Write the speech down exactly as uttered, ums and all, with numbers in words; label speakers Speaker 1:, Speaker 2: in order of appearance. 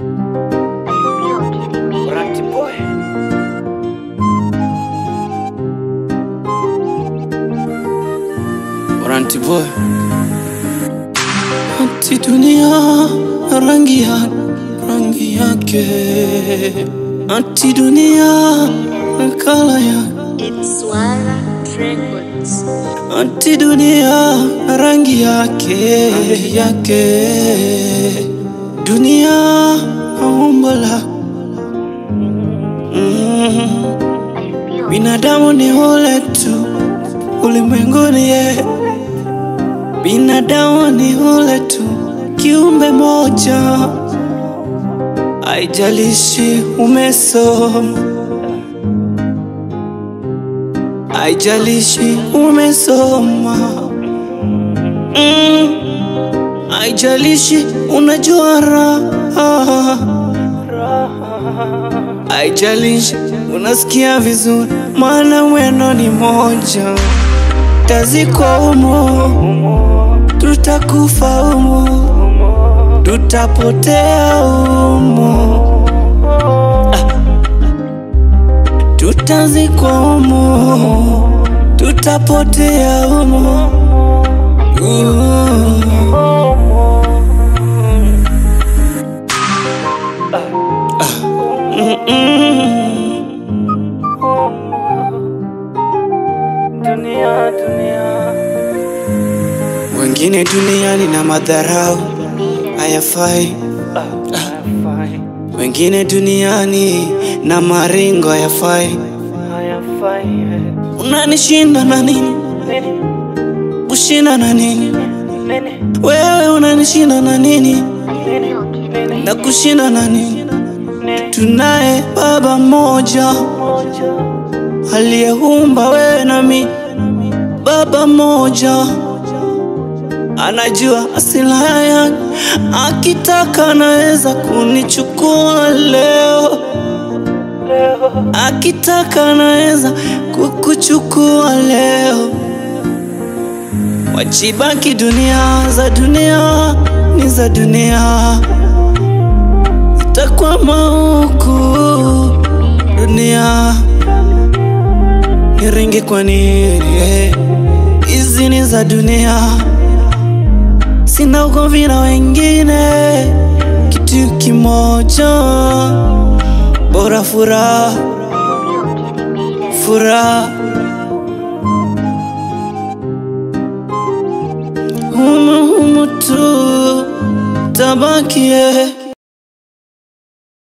Speaker 1: Ranty boy. Ranty boy. Ati dunia rangi ya rangi yake, ati dunia kala ya
Speaker 2: It's Swara Records.
Speaker 1: ati dunia rangi yake rangi yake, dunia umbola. mm. Binadamu ni ule tu ulimwenguni, ye binadamu ni ule tu kiumbe moja. Haijalishi umesoma, haijalishi umesoma, mm. Haijalishi unajua raha, haijalishi unasikia vizuri, maana mwendo ni moja. Tazikwa humo, tutakufa humo, tutapotea humo, ah. Tutazikwa humo, tutapotea humo, uh. ah. mm -mm. Dunia, dunia. Wengine duniani na madharau hayafai, ah. Wengine duniani na maringo hayafai. Unanishinda na nini? Ushinda na nini? Wewe unanishinda na nini? Na kushinda na nini? Tunaye Baba mmoja aliyeumba wewe na mimi. Baba mmoja anajua asila yangu, akitaka anaweza kunichukua leo, akitaka anaweza kukuchukua leo. Wachibaki dunia, za dunia ni za dunia, itakwama huku dunia. Niringi kwa nini? Hizi ni za dunia, sina ugomvi na wengine, kitu kimoja, bora furaha, furaha. Humu humu tu tabakie.